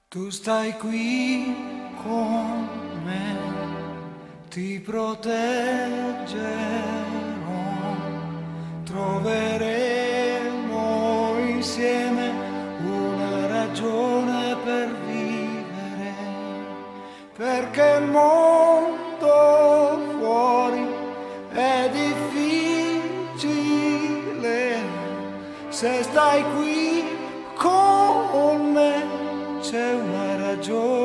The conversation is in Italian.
Tu stai qui con me, ti proteggerò, troveremo insieme una ragione per vivere, perché il mondo fuori è difficile, se stai qui con me c'è una ragione